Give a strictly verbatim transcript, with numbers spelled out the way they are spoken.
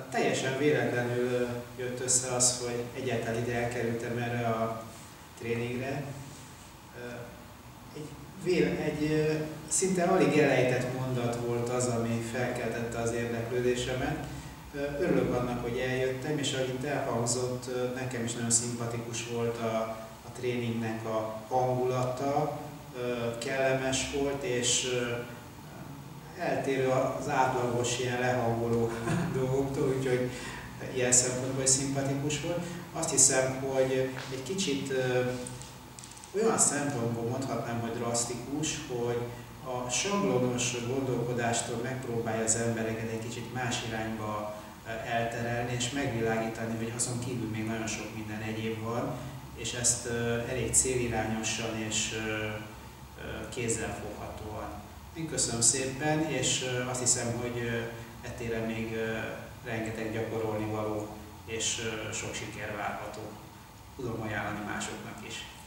Teljesen véletlenül jött össze az, hogy egyáltalán ide elkerültem erre a tréningre. Egy, véle, egy szinte alig elejtett mondat volt az, ami felkeltette az érdeklődésemet. Örülök annak, hogy eljöttem, és ahogy itt elhangzott, nekem is nagyon szimpatikus volt a, a tréningnek a hangulata, kellemes volt, és eltérő az átlagos ilyen lehangoló dolgoktól, úgyhogy ilyen szempontból is szimpatikus volt. Azt hiszem, hogy egy kicsit olyan szempontból mondhatnám, hogy drasztikus, hogy a sablonos gondolkodástól megpróbálja az embereket egy kicsit más irányba elterelni és megvilágítani, hogy azon kívül még nagyon sok minden egyéb van, és ezt elég célirányosan és kézzelfoghatóan. Én köszönöm szépen, és azt hiszem, hogy ettéren még rengeteg gyakorolni való és sok siker várható. Tudom ajánlani másoknak is.